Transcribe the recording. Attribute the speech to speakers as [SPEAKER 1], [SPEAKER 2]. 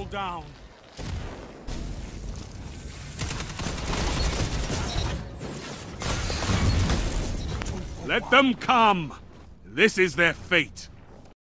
[SPEAKER 1] Howl down. Let them come! This is their fate.